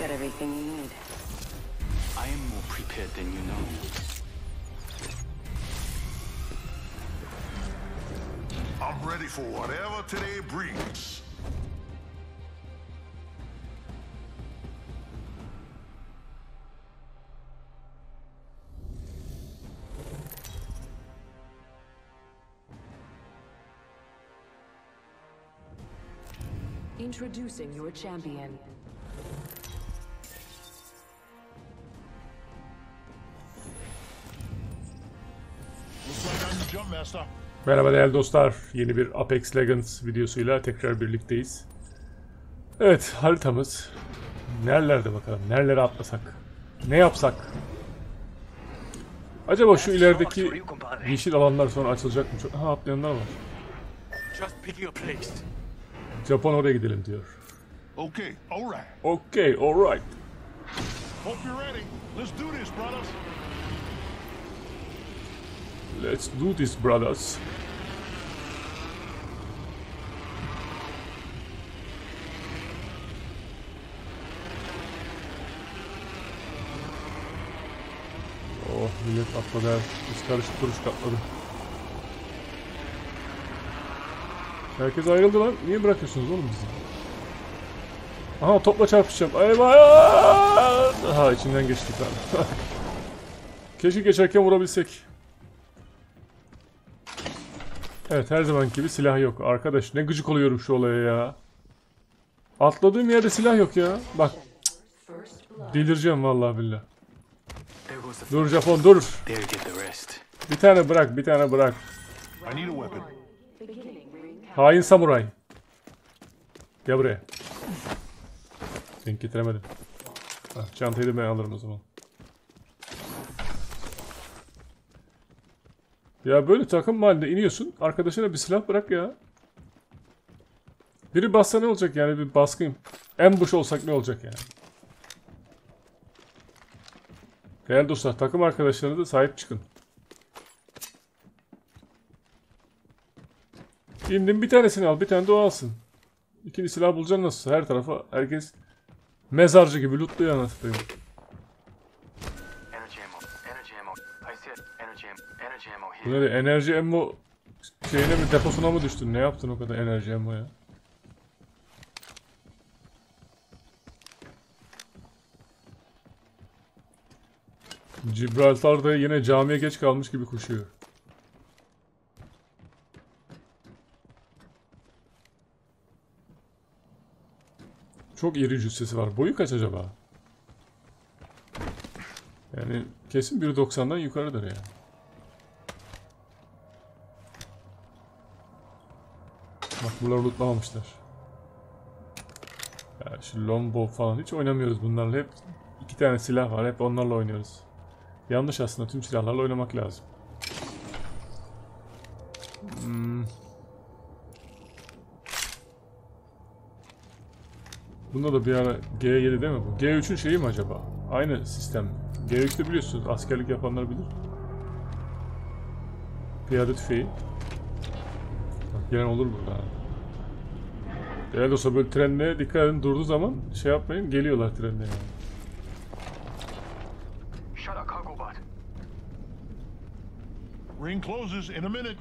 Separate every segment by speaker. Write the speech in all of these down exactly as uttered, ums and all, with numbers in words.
Speaker 1: got everything you need.
Speaker 2: I am more prepared than you know.
Speaker 3: I'm ready for whatever today brings.
Speaker 4: Introducing your champion.
Speaker 5: Merhaba değerli dostlar. Yeni bir Apex Legends videosuyla tekrar birlikteyiz. Evet, haritamız. Nerelerde bakalım? Nerelere atlasak? Ne yapsak? Acaba şu ilerideki yeşil alanlar sonra açılacak mı? Çok... Ha, atlayanlar var. Japon oraya gidelim diyor.
Speaker 3: Okay, all right.
Speaker 5: Okay, all right.
Speaker 3: Hope you're ready. Let's do this, brothers.
Speaker 5: Let's do this, brothers. Oh, millet atladı. Biz karışık kuruş atladı. Herkes ayrıldı lan. Niye bırakıyorsunuz oğlum bizi? Aha, topla çarpışacağım. Eyvah! Aha, içinden geçtik lan. Keşke geçerken vurabilsek. Evet, her zamanki gibi silah yok. Arkadaş, ne gıcık oluyorum şu olaya ya. Atladığım yerde silah yok ya. Bak. Cık. Delireceğim vallahi billahi. Dur Japon, dur. Bir tane bırak, bir tane bırak. Hain samuray. Gel buraya. Denk getiremedim. Ah, çantayı da ben alırım o zaman. Ya böyle takım halinde iniyorsun. Arkadaşına bir silah bırak ya. Biri bassa ne olacak yani, bir baskın. Ambush olsak ne olacak yani. Değerli dostlar, takım arkadaşlarınıza sahip çıkın. İndin, bir tanesini al, bir tane de o alsın. İkinci silah bulacaksın nasıl? Her tarafa herkes mezarcı gibi lootluyor anasını. Bu ne de, enerji ammo şeyine mi, deposuna mı düştün? Ne yaptın o kadar enerji ammoya? Gibraltar'da yine camiye geç kalmış gibi koşuyor. Çok iri cüssesi var. Boyu kaç acaba? Yani kesin bir doksandan yukarıdır yani. Bak, buraları lootlamamışlar. Ya şu longbow falan hiç oynamıyoruz bunlarla. Hep iki tane silah var. Hep onlarla oynuyoruz. Yanlış aslında, tüm silahlarla oynamak lazım. Hmm. Bunda da bir ara G yedi değil mi bu? G üçün şeyi mi acaba? Aynı sistem. G üçte biliyorsunuz, askerlik yapanlar bilir. Piyade tüfeği. Bak, gelen olur burada. Değerli olsa böyle trenle dikkat edin, durduğu zaman şey yapmayın, geliyorlar trenle yani.
Speaker 3: Ring closes in a minute.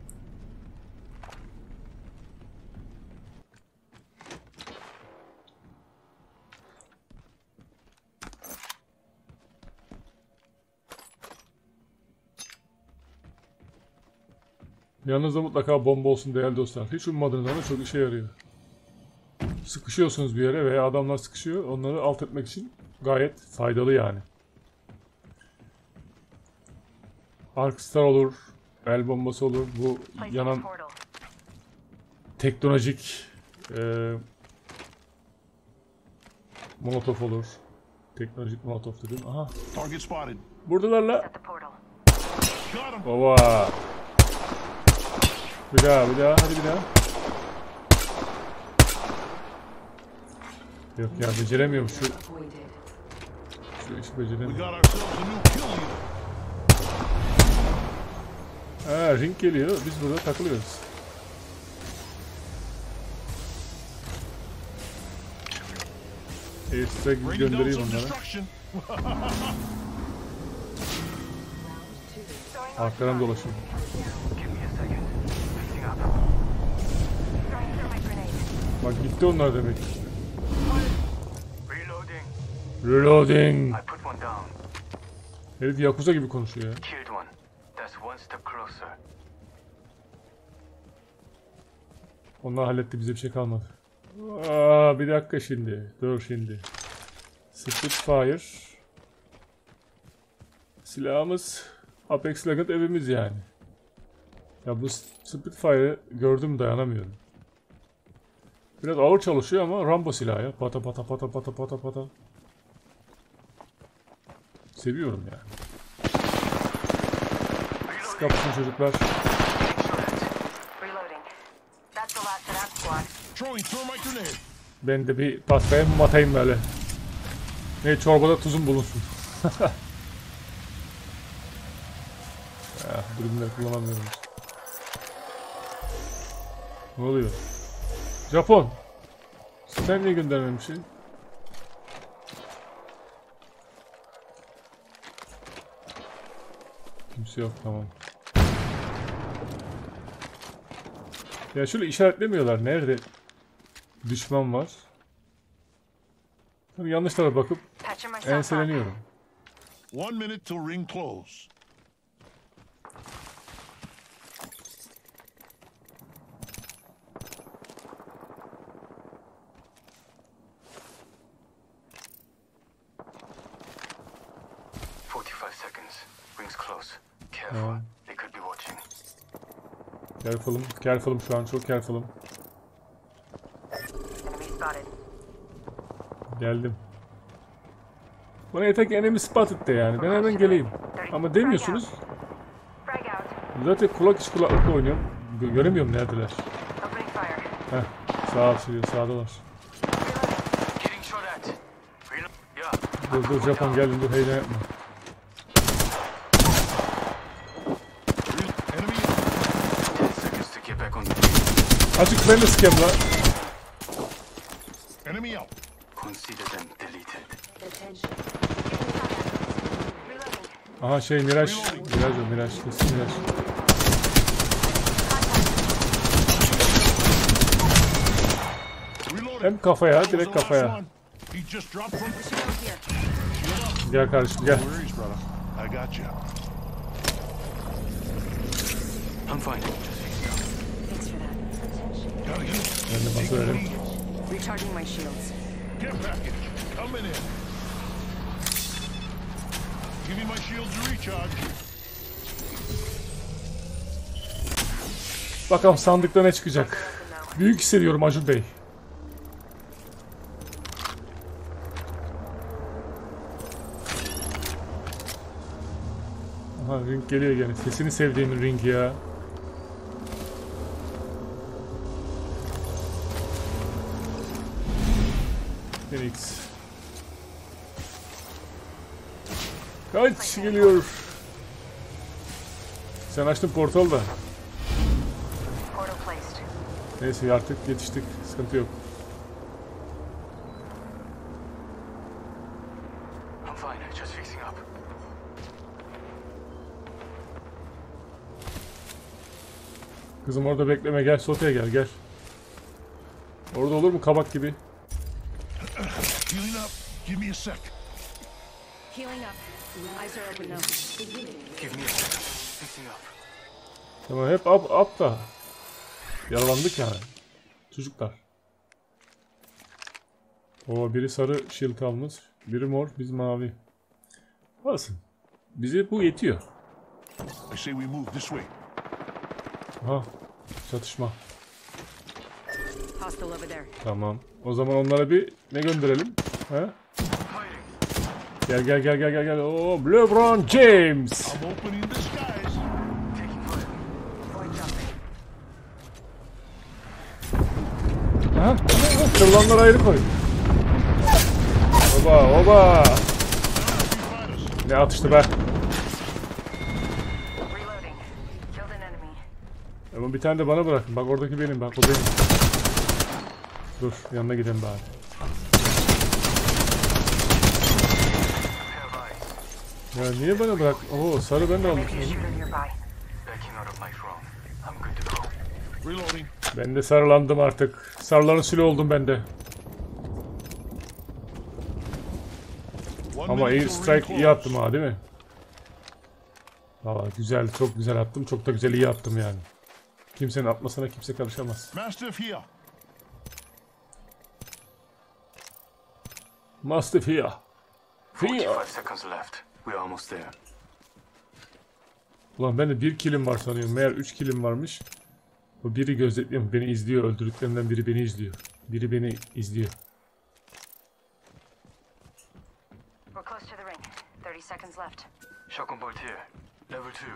Speaker 5: Yanınızda mutlaka bomba olsun değerli dostlar. Hiç ummadığınız ama çok işe yarıyor. Sıkışıyorsunuz bir yere veya adamlar sıkışıyor. Onları alt etmek için gayet faydalı yani. Arkstar olur, el bombası olur. Bu yanan teknolojik e, molotof olur. Teknolojik molotof dedim. Aha. Buradalar la. Baba. Bir daha, bir daha, hadi bir daha. Yok ya, beceremiyorum şu. Şu işi beceremiyorum. Ha, ring geliyor, biz burada takılıyoruz. Airstrike
Speaker 3: Bringing down
Speaker 5: göndereyim
Speaker 3: some
Speaker 5: onlara.
Speaker 3: destruction.
Speaker 5: Arkadan dolaşın.
Speaker 2: Give me a second. Fixing up.
Speaker 1: Throwing through my grenade.
Speaker 5: Bak gitti onlar demek.
Speaker 2: Reloading.
Speaker 5: Reloading.
Speaker 2: I put one down.
Speaker 5: Herif Yakuza gibi konuşuyor ya.
Speaker 2: Killed one. That's one step closer.
Speaker 5: Onlar halletti, bize bir şey kalmadı. Aa, bir dakika şimdi. Dur şimdi. Spitfire. Silahımız Apex Legend evimiz yani. Ya bu Spitfire'ı gördüm, dayanamıyorum. Biraz ağır çalışıyor ama Rambo silahı ya. Pata pata pata pata pata pata. Seviyorum yani. Siz kapışın çocuklar.
Speaker 1: Reloading. That's the last of that squad.
Speaker 3: Throwing through my grenade.
Speaker 5: Ben de bir patlayayım mı atayım böyle. Ne, çorbada tuzum bulunsun. Ah, ürünleri kullanamıyorum. Ne oluyor? Japon. Sen niye göndermemişsin? Kimse yok, tamam. Ya şöyle işaretlemiyorlar. Nerede düşman var? Tabii yanlış tarafa bakıp
Speaker 1: Patching myself up.
Speaker 5: enseleniyorum.
Speaker 3: One minute till ring close.
Speaker 2: Forty-five seconds. Rings close. Careful.
Speaker 5: Tamam.
Speaker 2: They could be watching.
Speaker 5: Careful'ım, careful'ım şu an, çok careful'ım.
Speaker 1: Enemy spotted.
Speaker 5: Geldim. Bana yeter enemy spotted de yani. Ben hemen geleyim. Ama demiyorsunuz.
Speaker 1: Frag out.
Speaker 5: Zaten kulak içi kulaklıkla oynuyorum. Gö- göremiyorum neredeler.
Speaker 1: Opening fire.
Speaker 5: Heh. Sağ sürüyor, sağdalar.
Speaker 2: Getting shot at. Reload. Yeah.
Speaker 5: Dur dur Japon geldim, dur heyecan yapma.
Speaker 3: Re- Enemy.
Speaker 2: Ten seconds to get back on the field.
Speaker 5: Açık ben de sikeyim la.
Speaker 3: Enemy out.
Speaker 2: Consider them deleted.
Speaker 1: Attention. Reloading.
Speaker 5: Aha şey Miraj. Miraj o Miraj. Kesin Miraj.
Speaker 3: Reloading.
Speaker 5: Hem kafaya,
Speaker 3: That was
Speaker 5: direkt
Speaker 3: the last
Speaker 5: kafaya.
Speaker 3: one. He just dropped from.
Speaker 1: Shield here.
Speaker 5: Gel kardeşim gel.
Speaker 3: No worries, brother. I got you.
Speaker 2: I'm fine. Just fixing up.
Speaker 1: Thanks for that. Attention.
Speaker 3: Gotta heal.
Speaker 5: Ben de bası verelim.
Speaker 1: Recharging my shields.
Speaker 3: Care package coming in. Giving my shields a recharge.
Speaker 5: Bakalım sandıkta ne çıkacak. Büyük hissediyorum Acun Bey. Aha ring geliyor gene. Sesini sevdiğim ring ya. Phoenix. Kaç geliyor. Sen açtın portal da.
Speaker 1: Portal placed.
Speaker 5: Neyse artık yetiştik. Sıkıntı yok.
Speaker 2: I'm fine. Just fixing up.
Speaker 5: Kızım orada bekleme, gel soteye gel gel. Orada olur mu kabak gibi?
Speaker 3: Healing up. Give me a sec.
Speaker 1: Healing up. Eyes are open now.
Speaker 2: Give me a second. Fixing up.
Speaker 5: Tamam hep up up da. Yaralandık yani. Çocuklar. O biri sarı shield almış. Biri mor, biz mavi. Olsun. Bize bu yetiyor.
Speaker 3: I say we move this way.
Speaker 5: Aha. Çatışma.
Speaker 1: Hostile over there.
Speaker 5: Tamam. O zaman onlara bir ne gönderelim? He? Gel gel gel gel gel gel. Oo, LeBron James.
Speaker 3: I'm opening the skies.
Speaker 2: Taking fire.
Speaker 1: Void jumping.
Speaker 5: Aha. Kırılanları ayrı koy. Oba oba. Ne atıştı be.
Speaker 1: Reloading. Killed an enemy.
Speaker 5: Ama bir tane de bana bırakın. Bak oradaki benim. Bak o benim. Dur yanına gidelim bari. Ya niye bana bırak? Oo sarı ben de aldım.
Speaker 1: Maybe a shooter nearby.
Speaker 2: Backing out of my drone. I'm good to go.
Speaker 3: Reloading.
Speaker 5: Ben de sarılandım artık. Sarıların sülü oldum ben de.
Speaker 3: One
Speaker 5: Ama
Speaker 3: minute
Speaker 5: air
Speaker 3: to
Speaker 5: strike
Speaker 3: ring
Speaker 5: iyi
Speaker 3: close.
Speaker 5: attım ha değil mi? Valla güzel, çok güzel attım. Çok da güzel iyi attım yani. Kimsenin atmasına kimse karışamaz.
Speaker 3: Mastiff here.
Speaker 5: Mastiff here. Here.
Speaker 2: forty-five seconds left. We're almost there.
Speaker 5: Ulan ben de bir kilim var sanıyorum. Meğer üç kilim varmış. O biri gözetliyor. Beni izliyor. Öldürdüklerinden biri beni izliyor. Biri beni izliyor.
Speaker 1: We're close to the ring. thirty seconds left.
Speaker 2: Shotgun bolt here. Level two.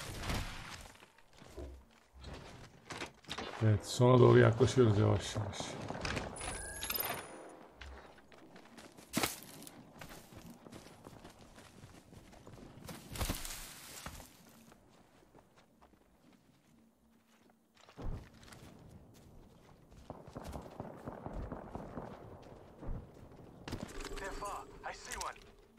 Speaker 5: Evet, sona doğru yaklaşıyoruz yavaş yavaş.
Speaker 2: They're far. I see one.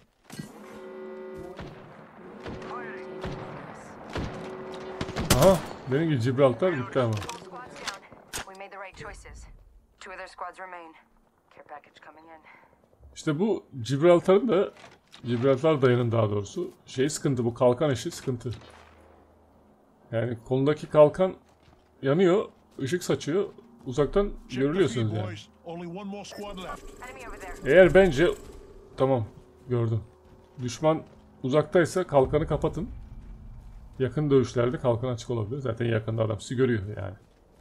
Speaker 5: Aha, benim gibi Gibraltar gitti ama.
Speaker 1: All squads down. We made the right choices. Two other squads remain. Care package coming in.
Speaker 5: İşte bu Gibraltar'ın da Gibraltar dayanın daha doğrusu şey sıkıntı, bu kalkan işi sıkıntı. Yani kolundaki kalkan yanıyor, ışık saçıyor, uzaktan
Speaker 3: Check the feed,
Speaker 5: görülüyorsunuz yani.
Speaker 3: boys. Only one more squad left.
Speaker 1: Enemy over there.
Speaker 5: Eğer bence tamam gördüm. Düşman uzaktaysa kalkanı kapatın. Yakın dövüşlerde kalkan açık olabilir. Zaten yakında adam sizi görüyor yani.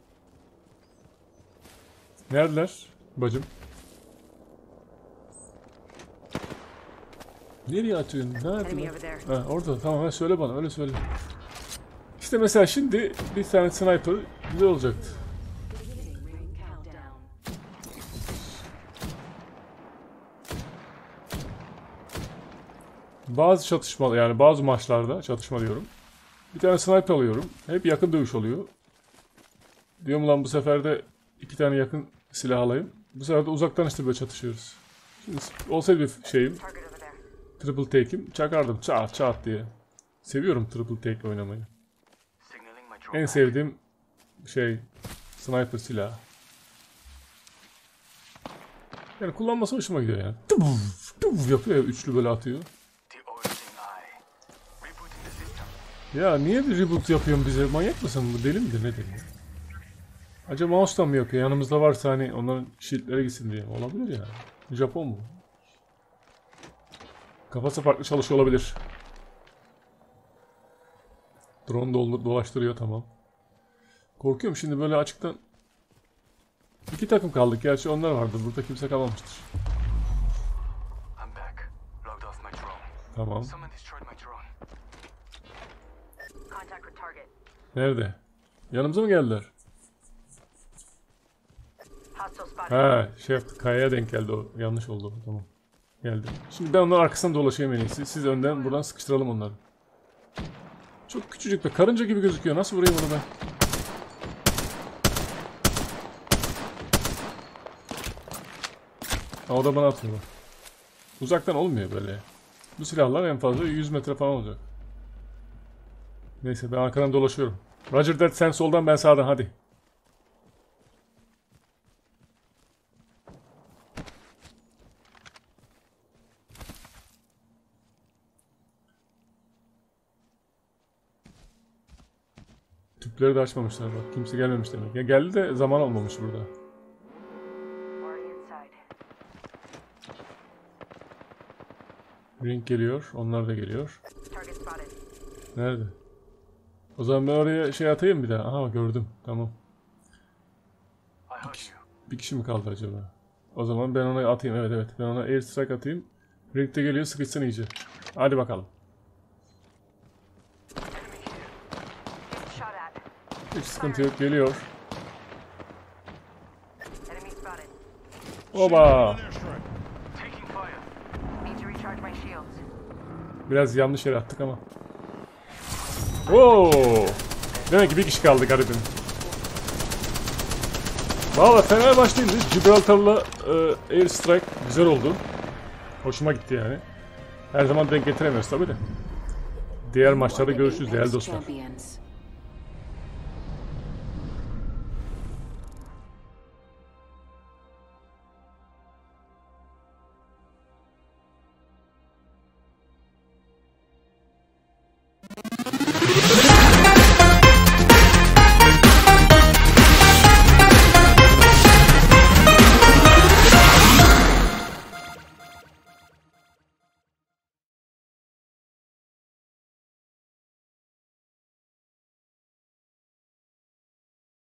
Speaker 5: Neredeler bacım? Nereye atıyorsun?
Speaker 1: Enemy
Speaker 5: Nerede?
Speaker 1: over there.
Speaker 5: Ha, orada tamam, ha, söyle bana, öyle söyle. İşte mesela şimdi bir tane sniper güzel olacaktı.
Speaker 1: Countdown.
Speaker 5: Bazı çatışma yani bazı maçlarda çatışma diyorum. Bir tane sniper alıyorum. Hep yakın dövüş oluyor. Diyorum lan bu sefer de iki tane yakın silah alayım. Bu sefer de uzaktan işte böyle çatışıyoruz. Şimdi olsaydı bir şeyim,
Speaker 1: Target over there.
Speaker 5: triple take'im, çakardım çat çat diye. Seviyorum triple take oynamayı.
Speaker 2: Signaling my drone.
Speaker 5: En
Speaker 2: back.
Speaker 5: sevdiğim şey sniper silahı. Yani kullanması hoşuma gidiyor yani. Tuvuf, tuvuf yapıyor ya, üçlü böyle atıyor.
Speaker 2: The origin eye. Rebooting the system.
Speaker 5: Ya niye bir reboot yapıyorsun bize? Manyak mısın? Bu deli midir? Ne deli? Acaba mouse'dan mı yapıyor? Yanımızda varsa hani onların shield'lere gitsin diye. Olabilir ya. Japon mu? Kafası farklı çalışıyor olabilir. Drone doldur, dolaştırıyor, tamam. Korkuyorum şimdi böyle açıktan. İki takım kaldık. Gerçi onlar vardı. Burada kimse kalmamıştır.
Speaker 2: I'm back. Logged off my drone.
Speaker 5: Tamam.
Speaker 2: Someone destroyed my drone.
Speaker 1: Contact with target.
Speaker 5: Nerede? Yanımıza mı geldiler?
Speaker 1: Hostile spotted.
Speaker 5: Ha, şey yaptı. Kayaya denk geldi o. Yanlış oldu. Tamam. Geldi. Şimdi ben onların arkasından dolaşayım en iyisi. Siz önden buradan sıkıştıralım onları. Çok küçücük be. Karınca gibi gözüküyor. Nasıl vurayım onu ben? Ha, o da bana atıyor bak. Uzaktan olmuyor böyle. Bu silahlar en fazla yüz metre falan olacak. Neyse ben arkadan dolaşıyorum. Roger that, sen soldan ben sağdan, hadi. Tüpleri de açmamışlar bak. Kimse gelmemiş demek. Ya geldi de zaman olmamış burada.
Speaker 1: Already inside.
Speaker 5: Ring geliyor. Onlar da geliyor.
Speaker 1: Target spotted.
Speaker 5: Nerede? O zaman ben oraya şey atayım bir daha. Aha gördüm. Tamam.
Speaker 2: I heard you.
Speaker 5: Bir kişi mi kaldı acaba? O zaman ben ona atayım. Evet evet. Ben ona air strike atayım. Ring de geliyor. Sıkışsın iyice. Hadi bakalım.
Speaker 1: Getting shot at.
Speaker 5: Hiç sıkıntı yok. Geliyor.
Speaker 1: Enemy spotted.
Speaker 5: Oba!
Speaker 3: Airstrike.
Speaker 2: Taking fire.
Speaker 1: Need to recharge my shields.
Speaker 5: Biraz yanlış yere attık ama. Oo! Demek ki bir kişi kaldı garibim. Valla fena başlayınca Gibraltar'la e, air strike güzel oldu. Hoşuma gitti yani. Her zaman denk getiremiyoruz tabi de. Diğer maçlarda görüşürüz değerli dostlar.
Speaker 4: Champions.